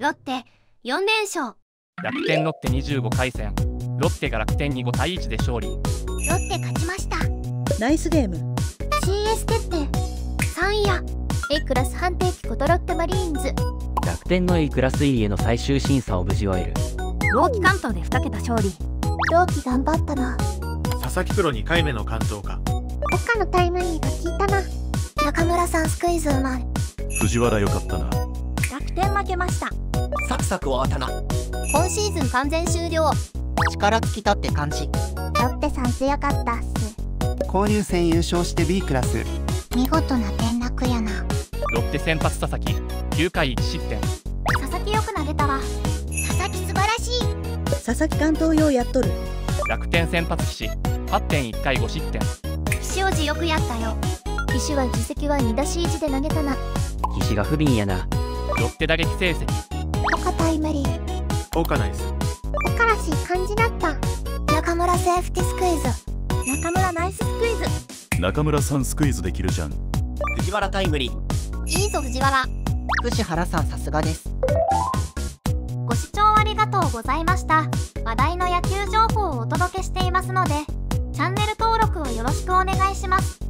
ロッテ4連勝。 楽天ロッテ25回戦、ロッテが楽天に5対1で勝利。 ロッテ勝ちました。 ナイスゲーム。 CS 決定3位や A クラス判定機ことロッテマリーンズ。 楽天の A クラス E への最終審査を無事終える。 朗希関東で2桁勝利。 朗希頑張ったな。 佐々木プロ2回目の完投か。 岡のタイムリーが効いたな。中村さんスクイズうまい。 藤原よかったな。 楽天負けました。 サクサク終わったな。 今シーズン完全終了。 力尽きたって感じ。 ロッテさん強かったっす。 交流戦優勝して B クラス。 見事な転落やな。 ロッテ先発佐々木9回1失点。 佐々木よく投げたわ。佐々木素晴らしい。 佐々木関東用やっとる。 楽天先発岸8.1回5失点。 岸王子よくやったよ。岸は自責は2打し1で投げたな。 岸が不憫やな。 ロッテ打撃成績岡タイムリー。 岡ナイス。 岡らしい感じだった。中村セーフティスクイズ。 中村ナイススクイズ。 中村さんスクイズできるじゃん。 藤原タイムリー。 いいぞ藤原。 福原さんさすがです。 ご視聴ありがとうございました。話題の野球情報をお届けしていますので、チャンネル登録をよろしくお願いします。